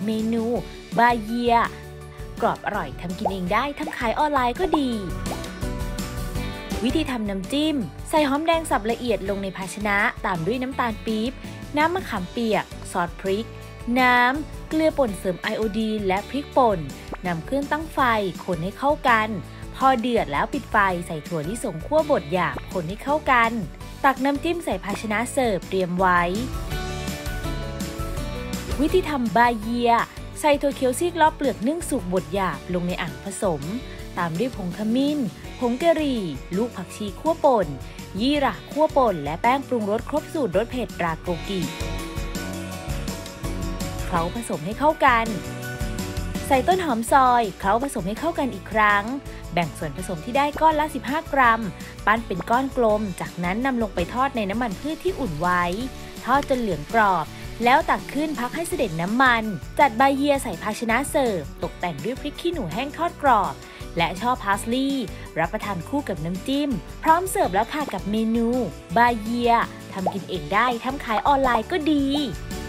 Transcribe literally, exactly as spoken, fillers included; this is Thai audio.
เมนูบาเยียกรอบอร่อยทำกินเองได้ทำขายออนไลน์ก็ดีวิธีทำน้ำจิ้มใส่หอมแดงสับละเอียดลงในภาชนะตามด้วยน้ำตาลปี๊บน้ำมะขามเปียกซอสพริกน้ำเกลือป่นเสริมไอโอดีนและพริกป่นนำเครื่องตั้งไฟคนให้เข้ากันพอเดือดแล้วปิดไฟใส่ถั่วลิสงคั่วบดหยาบคนให้เข้ากันตักน้ำจิ้มใส่ภาชนะเสิร์ฟเตรียมไว้วิธีทำบาเยียใส่ถั่วเขียวซีกล้อเปลือกนึ่งสุกบดหยาบลงในอ่างผสมตามด้วยผงขมิ้นผงกะหรี่ลูกผักชีคั่วป่นยี่หร่าคั่วป่นและแป้งปรุงรสครบสูตรรสเผ็ดราโกกิเคล้าผสมให้เข้ากันใส่ต้นหอมซอยเคล้าผสมให้เข้ากันอีกครั้งแบ่งส่วนผสมที่ได้ก้อนละสิบห้ากรัมปั้นเป็นก้อนกลมจากนั้นนำลงไปทอดในน้ำมันพืชที่อุ่นไว้ทอดจนเหลืองกรอบแล้วตักขึ้นพักให้เสด็จน้ำมันจัดบาเยียใส่ภาชนะเสิร์ฟตกแต่งด้วยพริกขี้หนูแห้งทอดกรอบและช่อพาสลีย์รับประทานคู่กับน้ำจิ้มพร้อมเสิร์ฟแล้วค่ะกับเมนูบาเยียทำกินเองได้ทำขายออนไลน์ก็ดี